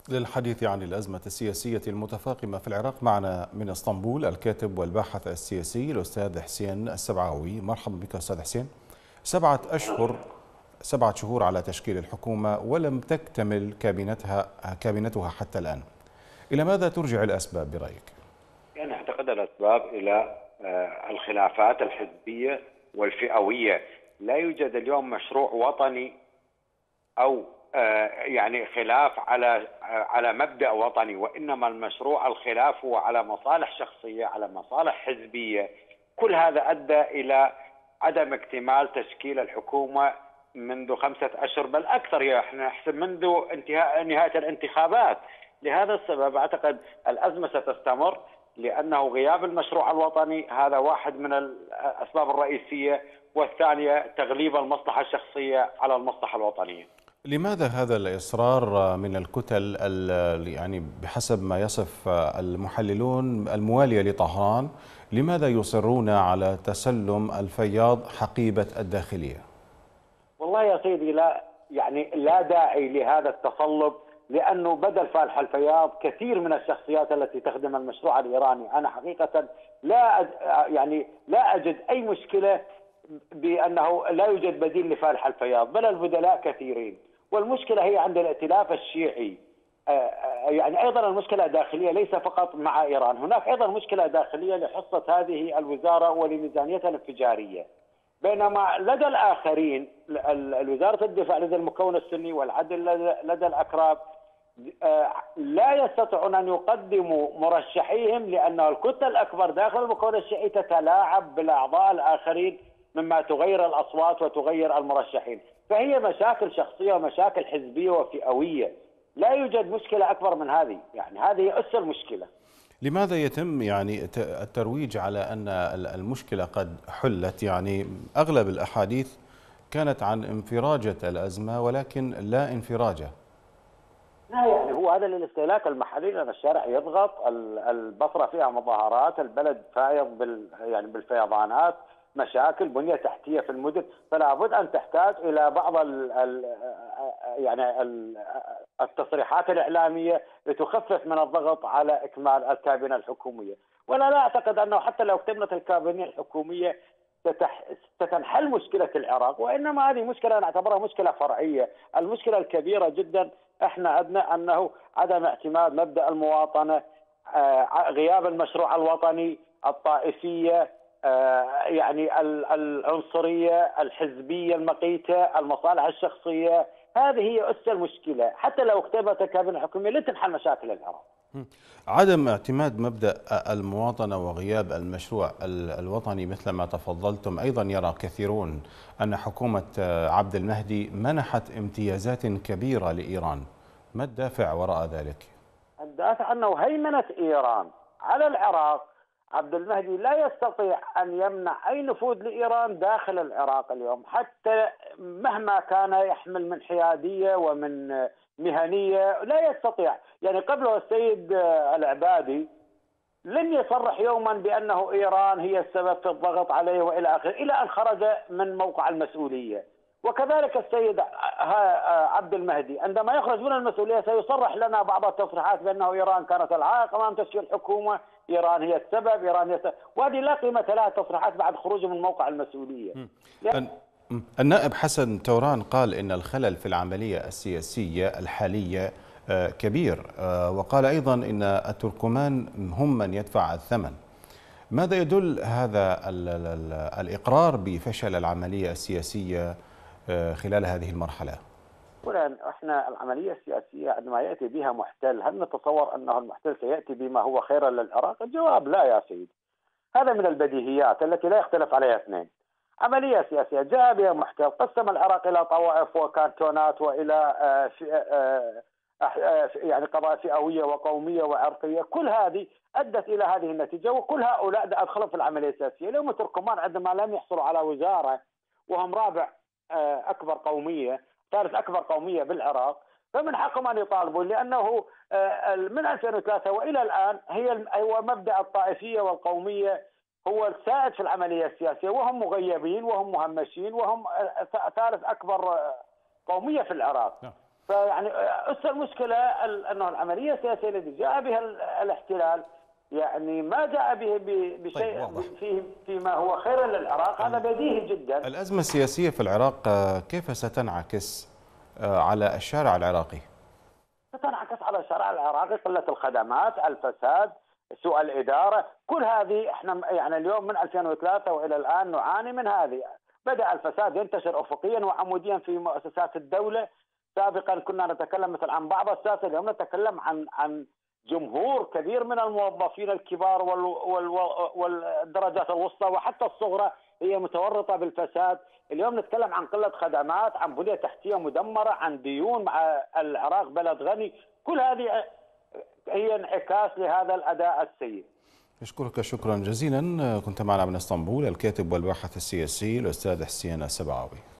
للحديث عن الأزمة السياسية المتفاقمة في العراق معنا من اسطنبول الكاتب والباحث السياسي الأستاذ حسين السبعاوي. مرحبا بك أستاذ حسين. 7 شهور على تشكيل الحكومة ولم تكتمل كابينتها حتى الآن. إلى ماذا ترجع الأسباب برأيك؟ يعني أعتقد الأسباب إلى الخلافات الحزبية والفئوية. لا يوجد اليوم مشروع وطني أو يعني خلاف على مبدأ وطني، وإنما المشروع الخلاف هو على مصالح شخصية، على مصالح حزبية. كل هذا أدى إلى عدم اكتمال تشكيل الحكومة منذ 5 أشهر بل أكثر، احنا نحسب منذ نهاية الانتخابات. لهذا السبب أعتقد الأزمة ستستمر، لأنه غياب المشروع الوطني هذا واحد من الأسباب الرئيسية، والثانية تغليب المصلحة الشخصية على المصلحة الوطنية. لماذا هذا الإصرار من الكتل يعني بحسب ما يصف المحللون الموالية لطهران، لماذا يصرون على تسلم الفياض حقيبة الداخلية؟ والله يا سيدي لا داعي لهذا التصلب، لأنه بدل فالح الفياض كثير من الشخصيات التي تخدم المشروع الإيراني. أنا حقيقة لا أجد أي مشكلة بأنه لا يوجد بديل لفالح الفياض، بل البدلاء كثيرين. والمشكلة هي عند الائتلاف الشيعي. يعني أيضا المشكلة داخلية ليس فقط مع إيران، هناك أيضا مشكلة داخلية لحصة هذه الوزارة ولميزانيتها الانفجارية. بينما لدى الآخرين وزارة الدفاع لدى المكون السني والعدل لدى الأكراد لا يستطيعون أن يقدموا مرشحيهم، لأن الكتلة الأكبر داخل المكون الشيعي تتلاعب بالأعضاء الآخرين مما تغير الأصوات وتغير المرشحين. فهي مشاكل شخصية ومشاكل حزبية وفئوية، لا يوجد مشكلة أكبر من هذه. يعني هذه أس المشكلة. لماذا يتم الترويج على أن المشكلة قد حلت؟ يعني أغلب الأحاديث كانت عن انفراجة الأزمة ولكن لا انفراجة. لا، يعني هو هذا للاستهلاك المحلي، لأن الشارع يضغط، البصرة فيها مظاهرات، البلد فايض بالفيضانات، مشاكل بنية تحتية في المدن، فلا بد أن تحتاج إلى بعض التصريحات الإعلامية لتخفف من الضغط على إكمال الكابينة الحكومية. ولا أعتقد أنه حتى لو اكتملت الكابينة الحكومية ستنحل مشكلة العراق، وإنما هذه مشكلة نعتبرها مشكلة فرعية. المشكلة الكبيرة جدا احنا عندنا أنه عدم اعتماد مبدأ المواطنة، غياب المشروع الوطني، الطائفية، يعني العنصرية الحزبية المقيتة، المصالح الشخصية. هذه هي أس المشكلة. حتى لو اكتملت الكابينة الحكومية لن تنحل مشاكل العراق. عدم اعتماد مبدأ المواطنة وغياب المشروع الوطني مثل ما تفضلتم. أيضا يرى كثيرون أن حكومة عبد المهدي منحت امتيازات كبيرة لإيران. ما الدافع وراء ذلك؟ الدافع أنه هيمنة إيران على العراق. عبد المهدي لا يستطيع أن يمنع أي نفوذ لإيران داخل العراق اليوم، حتى مهما كان يحمل من حيادية ومن مهنية لا يستطيع. يعني قبله السيد العبادي لن يصرح يوما بأنه إيران هي السبب في الضغط عليه وإلى آخره، إلى أن خرج من موقع المسؤولية. وكذلك السيد عبد المهدي عندما يخرج من المسؤولية سيصرح لنا بعض التصريحات بأنه إيران كانت العائق أمام تشكيل حكومة، إيران هي السبب، وهذه لا قيمة لها التصريحات بعد خروجه من موقع المسؤولية. النائب حسن توران قال إن الخلل في العملية السياسية الحالية كبير، وقال أيضا إن التركمان هم من يدفع الثمن. ماذا يدل هذا الإقرار بفشل العملية السياسية خلال هذه المرحلة؟ احنا العملية السياسية عندما يأتي بها محتل، هل نتصور أنه المحتل سيأتي بما هو خيرا للعراق؟ الجواب لا يا سيدي. هذا من البديهيات التي لا يختلف عليها اثنين. عملية سياسية جاء بها محتل، قسم العراق إلى طوائف وكانتونات وإلى يعني قضايا فئوية وقومية وعرقية. كل هذه أدت إلى هذه النتيجة، وكل هؤلاء أدخلوا في العملية السياسية. اليوم التركمان عندما لم يحصلوا على وزارة وهم رابع أكبر قومية، ثالث أكبر قومية بالعراق، فمن حقهم أن يطالبوا، لأنه من 2003 وإلى الآن هو مبدأ الطائفية والقومية هو السائد في العملية السياسية، وهم مغيبين وهم مهمشين وهم ثالث أكبر قومية في العراق. فيعني أس المشكلة أنه العملية السياسية التي جاء بها الاحتلال يعني ما جاء به طيب، بشيء واضح. فيما هو خير للعراق، هذا بديهي جدا. الأزمة السياسية في العراق كيف ستنعكس على الشارع العراقي؟ ستنعكس على الشارع العراقي، قلة الخدمات، الفساد، سوء الإدارة، كل هذه احنا يعني اليوم من 2003 وإلى الآن نعاني من هذه. بدأ الفساد ينتشر أفقيا وعموديا في مؤسسات الدولة. سابقا كنا نتكلم مثل عن بعض الساسة، اليوم نتكلم عن جمهور كبير من الموظفين الكبار والدرجات الوسطى وحتى الصغرى هي متورطة بالفساد. اليوم نتكلم عن قلة خدمات، عن بنية تحتية مدمرة، عن ديون مع العراق بلد غني. كل هذه هي انعكاس لهذا الأداء السيء. أشكرك شكرا جزيلا. كنت معنا من اسطنبول الكاتب والباحث السياسي الأستاذ حسين السبعاوي.